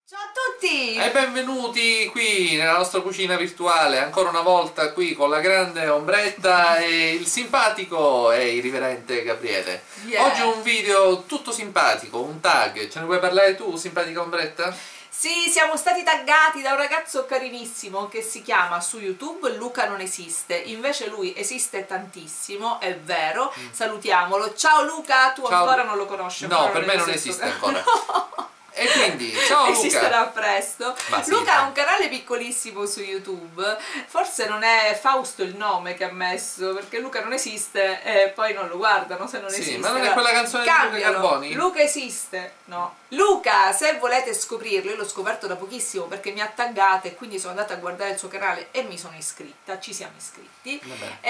Ciao a tutti! E benvenuti qui nella nostra cucina virtuale, ancora una volta qui con la grande Ombretta e il simpatico e irriverente Gabriele. Yeah. Oggi un video tutto simpatico, un tag. Ce ne vuoi parlare tu, simpatica Ombretta? Sì, siamo stati taggati da un ragazzo carinissimo che si chiama su YouTube Luca non esiste, invece lui esiste tantissimo, è vero, salutiamolo. Ciao Luca, tu Ciao. ancora non lo conosci? No, per me non esiste ancora. No. E quindi, ciao Luca! Esisterà presto. Sì, Luca ha un canale piccolissimo su YouTube, forse non è Fausto il nome che ha messo, perché Luca non esiste e poi non lo guardano se non esiste. Sì, ma non è quella canzone di Luca Carboni? Luca esiste, no. Luca, se volete scoprirlo, io l'ho scoperto da pochissimo perché mi ha taggata e quindi sono andata a guardare il suo canale e mi sono iscritta, ci siamo iscritti.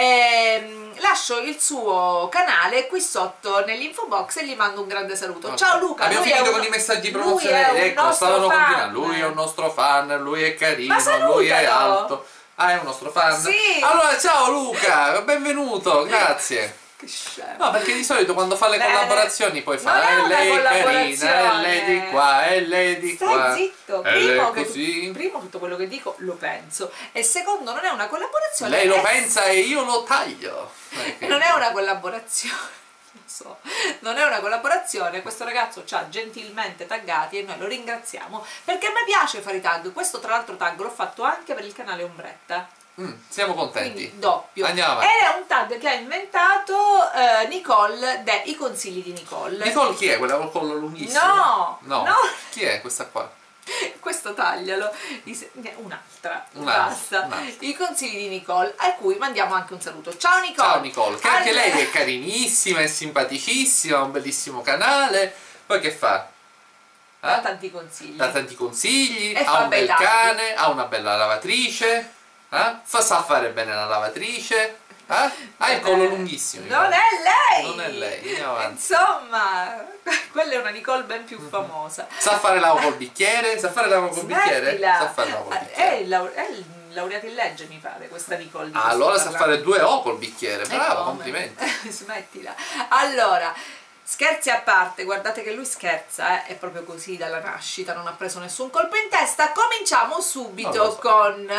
Lascio il suo canale qui sotto nell'info box e gli mando un grande saluto. Ciao Luca! Abbiamo finito con i messaggi promozionali, ecco, stavano continuando. Lui è un nostro fan, lui è carino, lui è alto. Ah, è un nostro fan? Sì! Allora, ciao Luca, benvenuto, grazie. Che scemo. No, perché di solito quando fa le collaborazioni poi fa lei è carina, lei di qua, lei di qua. Stai zitto, primo tutto quello che dico lo penso e secondo non è una collaborazione. Lei lo pensa e io lo taglio. Non è una collaborazione. Non è una collaborazione, questo ragazzo ci ha gentilmente taggati e noi lo ringraziamo perché a me piace fare i tag. Questo tra l'altro tag l'ho fatto anche per il canale Ombretta. Siamo contenti. Quindi doppio. Andiamo avanti. Ed è un tag che ha inventato Nicole I consigli di Nicole. Nicole chi è? Quella col collo lunghissimo? No! No. Chi è questa qua? Questo taglialo. Un'altra. Basta. I consigli di Nicole, a cui mandiamo anche un saluto. Ciao Nicole! Ciao Nicole, che anche lei è carinissima, è simpaticissima, ha un bellissimo canale. Poi che fa? Dà tanti consigli. Dà tanti consigli, E ha un bel cane, ha una bella lavatrice, sa fare bene la lavatrice, ha il collo lunghissimo. Non è lei! Non è lei, andiamo avanti. Insomma, quella è una Nicole ben più famosa. Sa fare l'avo col bicchiere? Sa fare l'avo col bicchiere? Sa fare l'avo col bicchiere. È laureata in legge mi pare questa Nicole. Allora sa fare 2 O col bicchiere, bravo, complimenti. Smettila. Allora, scherzi a parte, guardate che lui scherza, è proprio così dalla nascita, non ha preso nessun colpo in testa. Cominciamo subito con...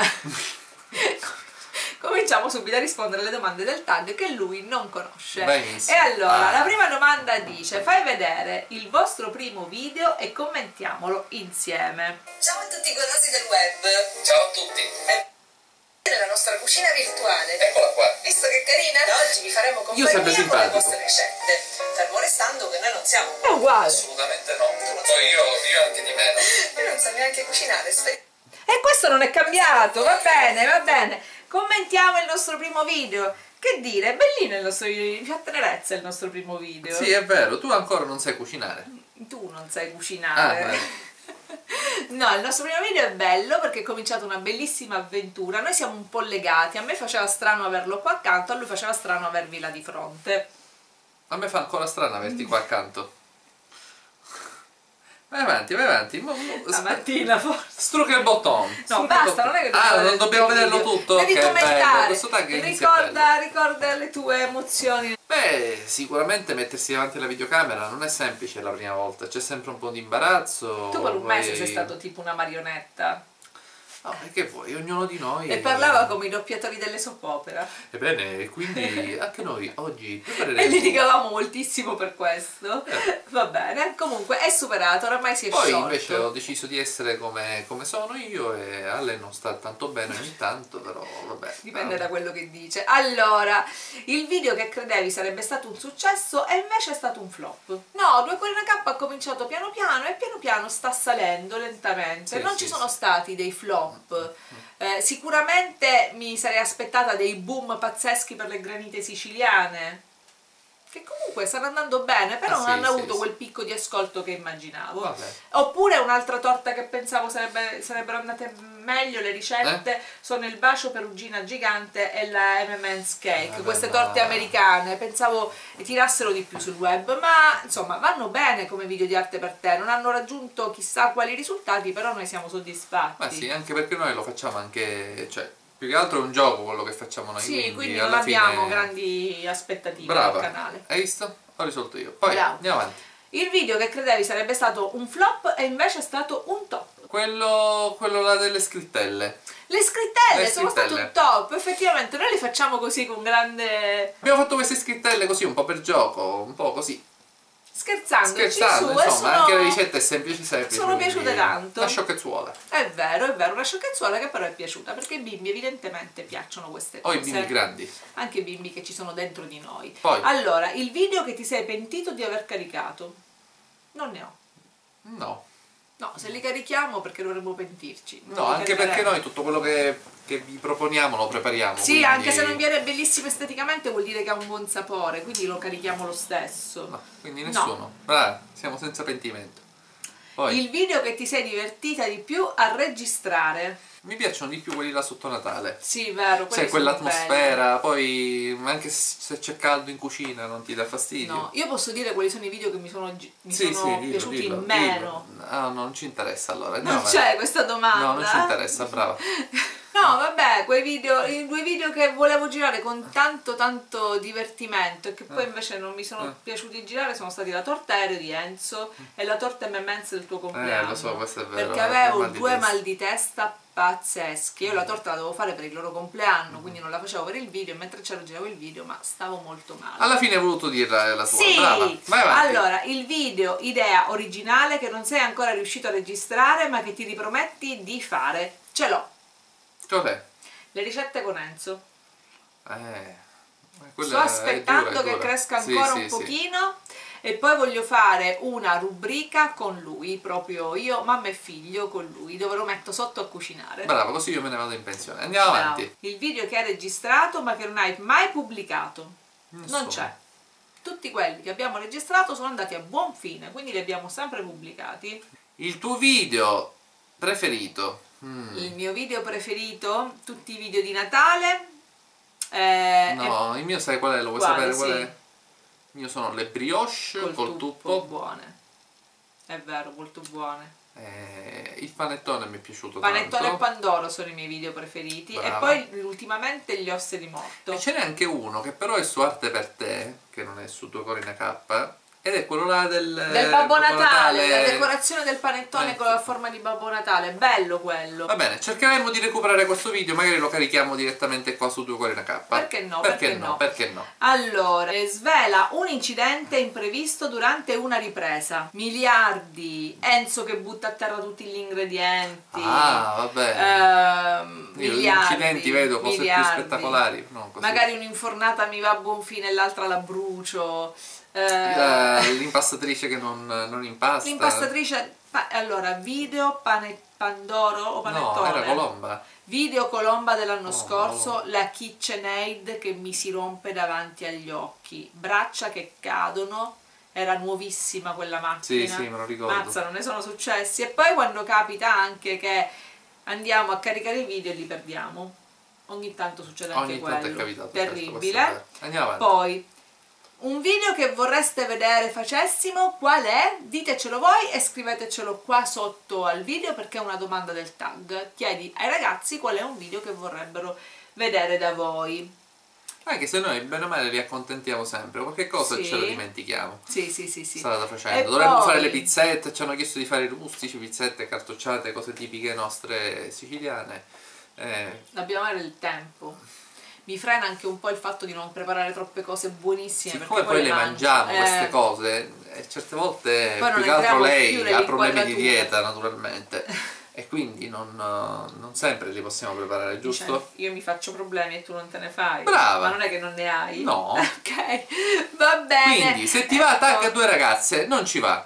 Cominciamo subito a rispondere alle domande del tag che lui non conosce. Benissimo. E allora, la prima domanda dice: fai vedere il vostro primo video e commentiamolo insieme. Ciao a tutti i golosi del web. Ciao a tutti. Nella nostra cucina virtuale. Eccola qua. Visto che è carina? Oggi vi faremo compagnia con le vostre ricette. Fermo restando che noi non siamo. È uguale. Assolutamente no. Poi io anche di meno. Io non so neanche cucinare. E questo non è cambiato, va bene, va bene. Commentiamo il nostro primo video. Che dire, è bellino il nostro video, mi fa tenerezza il nostro primo video. Sì, è vero, tu ancora non sai cucinare. Tu non sai cucinare. No, il nostro primo video è bello perché è cominciata una bellissima avventura. Noi siamo un po' legati, a me faceva strano averlo qua accanto, a lui faceva strano avervi là di fronte. A me fa ancora strano averti qua accanto. Vai avanti, vai avanti. Stamattina forse. Strucca il bottone. No, basta, non è che non dobbiamo vederlo tutto? Devi commentare. Questo tag ricorda le tue emozioni. Beh, sicuramente mettersi davanti alla videocamera non è semplice la prima volta, c'è sempre un po' di imbarazzo. Tu per un mese sei stato tipo una marionetta. No, perché vuoi? Ognuno di noi... E parlava come i doppiatori delle soap opera. Ebbene, quindi anche noi oggi prepareremo... E litigavamo moltissimo per questo. Va bene, comunque è superato, oramai si è sciolto. Poi invece ho deciso di essere come sono io e a lei non sta tanto bene ogni tanto, però vabbè. Dipende da quello che dice. Allora, il video che credevi sarebbe stato un successo e invece è stato un flop. No, Due Cuori in una Cappa ha cominciato piano piano e piano piano sta salendo lentamente. Sì, non ci sono stati dei flop. Sicuramente mi sarei aspettata dei boom pazzeschi per le granite siciliane, che comunque stanno andando bene, però non hanno avuto quel picco di ascolto che immaginavo. Vabbè. Oppure un'altra torta che pensavo sarebbero andate meglio le ricette sono il bacio perugina gigante e la M&M's cake, queste torte americane, pensavo tirassero di più sul web, ma insomma vanno bene come video di arte per te, non hanno raggiunto chissà quali risultati, però noi siamo soddisfatti. Ma sì, anche perché noi lo facciamo anche, cioè, più che altro è un gioco quello che facciamo noi. Sì, quindi non alla abbiamo fine... grandi aspettative Brava. del canale. Hai visto? Ho risolto io. Poi Bravo. andiamo avanti. Il video che credevi sarebbe stato un flop e invece è stato un top. Quello là delle scrittelle. Le scrittelle sono state un top, effettivamente noi le facciamo così con grande... Abbiamo fatto queste scrittelle così, un po' per gioco, un po' così. Scherzando, insomma, anche la ricetta è semplice. Sono piaciute tanto. Una sciocchezzuola. È vero, una sciocchezzuola che però è piaciuta, perché ai bimbi evidentemente piacciono queste cose. O i bimbi grandi. Anche i bimbi che ci sono dentro di noi. Poi. Allora, il video che ti sei pentito di aver caricato? Non ne ho. No. No, se li carichiamo perché dovremmo pentirci. No, anche perché noi tutto quello che vi proponiamo lo prepariamo. Sì, quindi... anche se non viene bellissimo esteticamente vuol dire che ha un buon sapore, quindi lo carichiamo lo stesso. No, quindi nessuno. No. Brava, siamo senza pentimento. Poi. Il video che ti sei divertita di più a registrare? Mi piacciono di più quelli là sotto Natale. Sì, vero. C'è quell'atmosfera, poi anche se c'è caldo in cucina non ti dà fastidio. No, io posso dire quali sono i video che mi sono piaciuti meno. Ah, non ci interessa allora. Non c'è questa domanda. No, non ci interessa, brava. No, vabbè, i 2 video che volevo girare con tanto divertimento e che poi invece non mi sono piaciuti girare sono stati la torta aereo di Enzo e la torta M&M's del tuo compleanno. Lo so, questo è vero. Perché avevo 2 mal di testa pazzeschi. Io la torta la dovevo fare per il loro compleanno, quindi non la facevo per il video, mentre c'era giravo il video, ma stavo molto male. Alla fine hai voluto dirla la tua. Sì! Brava, vai avanti. Allora, il video idea originale che non sei ancora riuscito a registrare ma che ti riprometti di fare. Ce l'ho. Cos'è? Le ricette con Enzo. Sto aspettando che cresca ancora un pochino e poi voglio fare una rubrica con lui, proprio io, mamma e figlio con lui, dove lo metto sotto a cucinare. Bravo, così io me ne vado in pensione. Andiamo avanti. Il video che hai registrato ma che non hai mai pubblicato. Non c'è. Tutti quelli che abbiamo registrato sono andati a buon fine, quindi li abbiamo sempre pubblicati. Il tuo video preferito? Il mio video preferito? Tutti i video di Natale. No, il mio sai qual è? Lo vuoi sapere qual è? Il mio sono le brioche col tuppo. Buone. È vero, molto buone. Il panettone mi è piaciuto panettone tanto. e pandoro sono i miei video preferiti. Brava. E poi ultimamente gli osse di morto. E ce n'è anche uno che però è su Arte per te, che non è su Tua Corina K, ed è quello là del Babbo Natale, la decorazione del panettone con la forma di Babbo Natale, bello quello. Va bene, cercheremo di recuperare questo video, magari lo carichiamo direttamente qua su Tua Corina K. Perché no? Perché no? Perché no? Allora, svela un incidente imprevisto durante una ripresa. Miliardi, Enzo che butta a terra tutti gli ingredienti. Ah, vabbè. Io gli incidenti vedo cose più spettacolari. No, così. Magari un'infornata mi va a buon fine e l'altra la brucio. L'impastatrice che non impasta. L'impastatrice, allora, video Pandoro o panettone? No, era Colomba. Video Colomba dell'anno scorso, la KitchenAid che mi si rompe davanti agli occhi, braccia che cadono, era nuovissima quella macchina. Sì, me lo ricordo. Mazza, non ne sono successi. E poi quando capita anche che andiamo a caricare i video e li perdiamo. Ogni tanto succede anche quello. Ogni tanto è capitato. Terribile. Andiamo avanti. Poi un video che vorreste vedere facessimo, qual è? Ditecelo voi e scrivetecelo qua sotto al video perché è una domanda del tag. Chiedi ai ragazzi qual è un video che vorrebbero vedere da voi. Anche se noi bene o male li accontentiamo sempre, qualche cosa ce lo dimentichiamo. Sì. Strada facendo. Dovremmo fare le pizzette, ci hanno chiesto di fare i rustici, pizzette, cartocciate, cose tipiche nostre siciliane. Dobbiamo avere il tempo. Mi frena anche un po' il fatto di non preparare troppe cose buonissime. Siccome poi le mangiamo queste cose, e certe volte poi più che altro lei ha problemi di dieta naturalmente e quindi non sempre li possiamo preparare, giusto? Cioè, io mi faccio problemi e tu non te ne fai. Brava! Ma non è che non ne hai? No. Ok, va bene. Quindi se ti va tagga 2 ragazze, non ci va.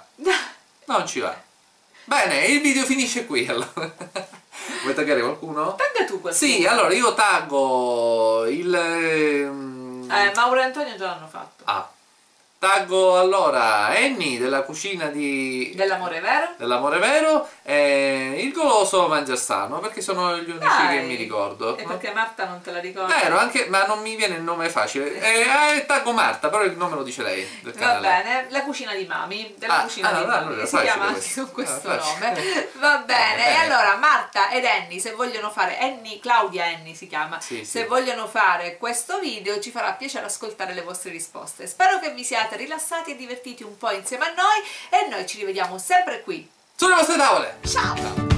Non ci va. Bene, il video finisce qui allora. Vuoi taggare qualcuno? Tagga tu qualcuno. Sì, allora io taggo il... Mauro e Antonio già l'hanno fatto. Taggo allora Annie della cucina dell'amore vero. Dell'amore vero e il goloso mangia sano, perché sono gli unici che mi ricordo. E perché Marta non te la ricordo? Vero, anche, ma non mi viene il nome facile. Taggo Marta, però il nome lo dice lei. Va bene, la cucina di Mami, della cucina di Mami, si chiama anche con questo nome. Va bene, e allora Marta ed Annie, se vogliono fare, Claudia Annie si chiama, se vogliono fare questo video ci farà piacere ascoltare le vostre risposte. Spero che vi siate rilassati e divertiti un po' insieme a noi e noi ci rivediamo sempre qui sulle vostre tavole. Ciao!